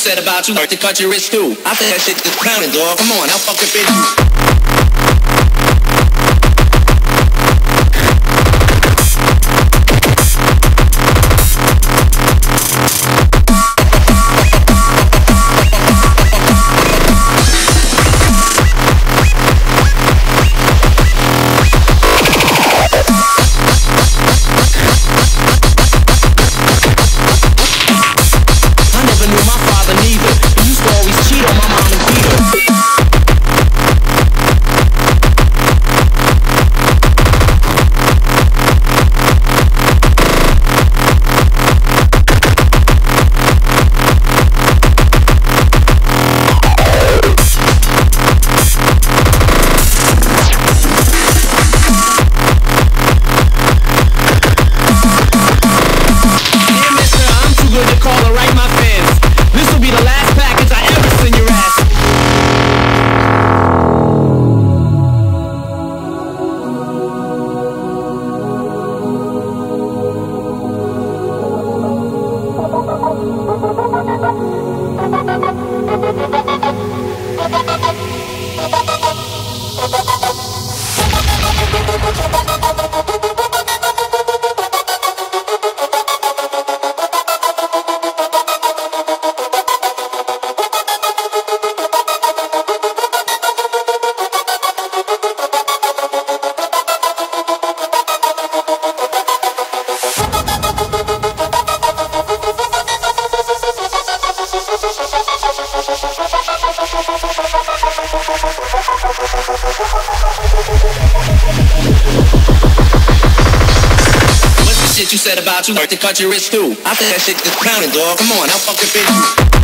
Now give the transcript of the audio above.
said about you, like to cut your wrist too. I think that shit is clowning, dog. Come on, how fucking fit you? Shit you said about you, like to cut your wrist too. I think that shit is clowning, dog. Come on, how fucking fit you?